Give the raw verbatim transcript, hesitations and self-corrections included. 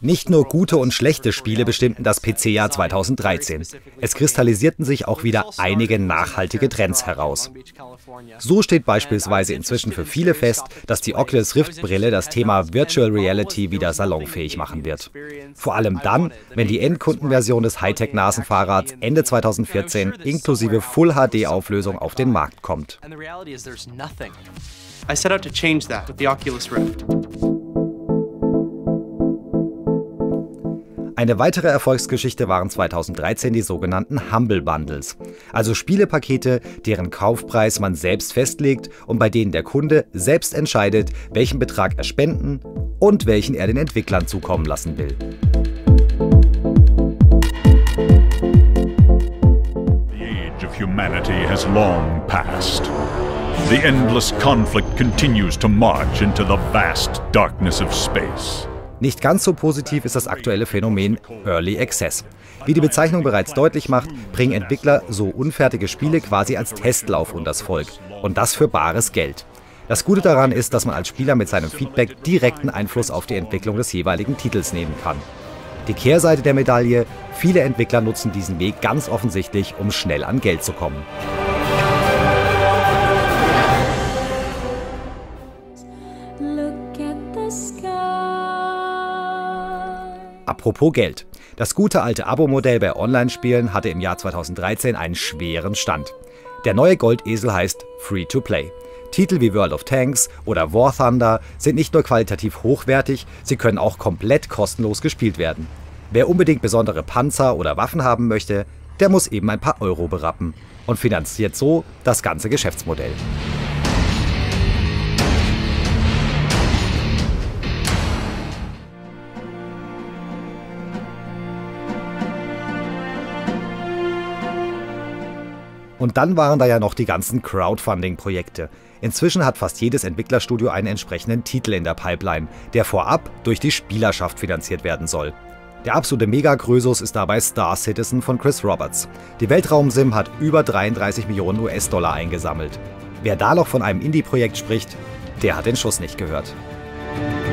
Nicht nur gute und schlechte Spiele bestimmten das P C-Jahr zweitausenddreizehn. Es kristallisierten sich auch wieder einige nachhaltige Trends heraus. So steht beispielsweise inzwischen für viele fest, dass die Oculus Rift-Brille das Thema Virtual Reality wieder salonfähig machen wird. Vor allem dann, wenn die Endkundenversion des Hightech-Nasenfahrrads Ende zweitausendvierzehn inklusive Full-H D-Auflösung auf den Markt kommt. I set out to change that with the Oculus Rift. Eine weitere Erfolgsgeschichte waren zweitausenddreizehn die sogenannten Humble Bundles, also Spielepakete, deren Kaufpreis man selbst festlegt und bei denen der Kunde selbst entscheidet, welchen Betrag er spenden und welchen er den Entwicklern zukommen lassen will. The age of humanity has long passed. The endless conflict continues to march into the vast darkness of space. Nicht ganz so positiv ist das aktuelle Phänomen Early Access. Wie die Bezeichnung bereits deutlich macht, bringen Entwickler so unfertige Spiele quasi als Testlauf unters Volk. Und das für bares Geld. Das Gute daran ist, dass man als Spieler mit seinem Feedback direkten Einfluss auf die Entwicklung des jeweiligen Titels nehmen kann. Die Kehrseite der Medaille: Viele Entwickler nutzen diesen Weg ganz offensichtlich, um schnell an Geld zu kommen. Apropos Geld. Das gute alte Abo-Modell bei Online-Spielen hatte im Jahr zweitausenddreizehn einen schweren Stand. Der neue Goldesel heißt Free-to-Play. Titel wie World of Tanks oder War Thunder sind nicht nur qualitativ hochwertig, sie können auch komplett kostenlos gespielt werden. Wer unbedingt besondere Panzer oder Waffen haben möchte, der muss eben ein paar Euro berappen und finanziert so das ganze Geschäftsmodell. Und dann waren da ja noch die ganzen Crowdfunding-Projekte. Inzwischen hat fast jedes Entwicklerstudio einen entsprechenden Titel in der Pipeline, der vorab durch die Spielerschaft finanziert werden soll. Der absolute Megagrösus ist dabei Star Citizen von Chris Roberts. Die Weltraumsim hat über dreiunddreißig Millionen U S-Dollar eingesammelt. Wer da noch von einem Indie-Projekt spricht, der hat den Schuss nicht gehört.